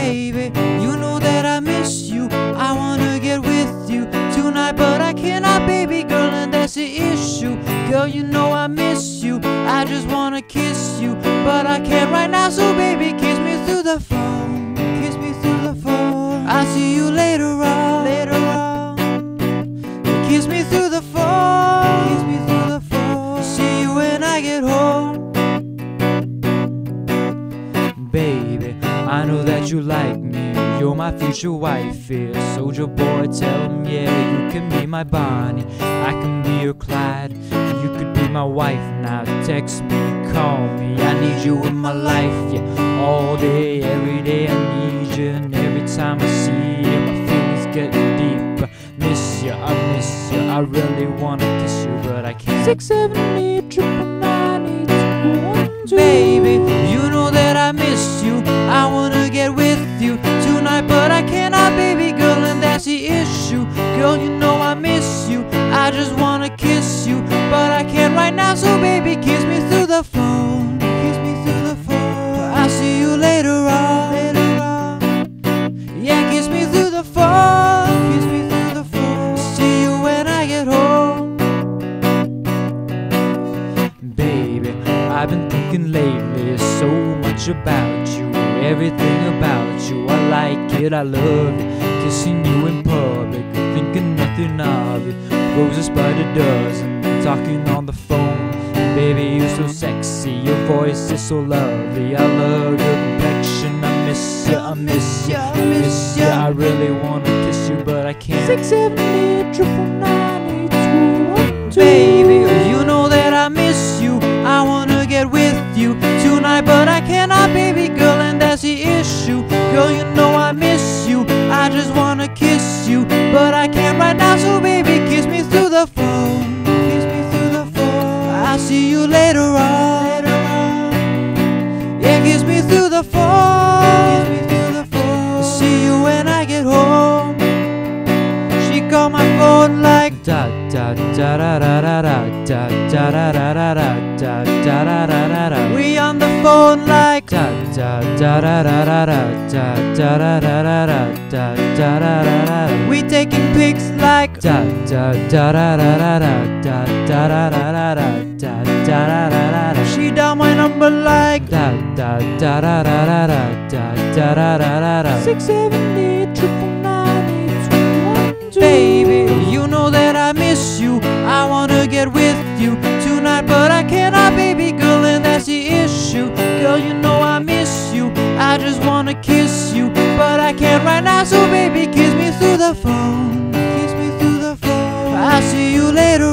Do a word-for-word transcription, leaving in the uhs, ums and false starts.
Baby, you know that I miss you. I wanna get with you tonight, but I cannot, baby girl, and that's the issue. Girl, you know I miss you. I just wanna kiss you, but I can't right now, so baby, kiss me through the phone. Kiss me through the phone. I'll see you later on. Later on. Kiss me through the phone. Kiss me through the phone. See you when I get home. Baby, I know that you like me. You're my future wife, yeah. Soulja boy, tell him, yeah, you can be my Bonnie. I can be your Clyde. You could be my wife now. Text me, call me. I need you in my life, yeah. All day, every day, I need you. And every time I see you, my feelings get deep. I miss you, I miss you. I really wanna kiss you, but I can't. Six, seven, eight, triple nine, eight, two, one, two. Baby, you know that I miss you. I wanna get with you tonight, but I cannot, baby girl, and that's the issue. Girl, you know I miss you. I just wanna kiss you, but I can't right now, so baby, kiss me through the phone. Kiss me through the phone. I'll see you later on. Later on. Yeah, kiss me through the phone. Kiss me through the phone. See you when I get home. Baby, I've been thinking lately so much about you. Everything about you, I like it, I love it. Kissing you in public, thinking nothing of it. Roses by the dozen, talking on the phone. Baby, you're so sexy, your voice is so lovely. I love your complexion, I miss you, I miss you, I miss you. I really wanna kiss you, but I can't. Six, seven, eight, triple nine, eight, two, one, two. Baby, you know that I miss you. I wanna get with you tonight, but I cannot, baby girl, and that's the issue. Girl, you know I miss you. I just wanna kiss you, but I can't right now, so baby, kiss me through the phone. Kiss me through the phone. I'll see you later on. Later on. Yeah, kiss me through the phone. Kiss me through the phone. See you when I get home. She called my phone like da da da da da da da da da da da da da da da da. We on the phone like da da da da da da da da da da da da da da da. We taking pics like da da da da da da da da da da da da da da. She dialed my number like da da da da da da da da da da da. Six, seven, eight, triple nine, eight, two, one, two. Baby, you know that I miss you. I wanna get with you tonight, but I cannot, baby girl, and that's the issue. Girl, you know I miss you. I just wanna kiss you, but I can't right now, so baby, kiss me through the phone. Kiss me through the phone. I'll see you later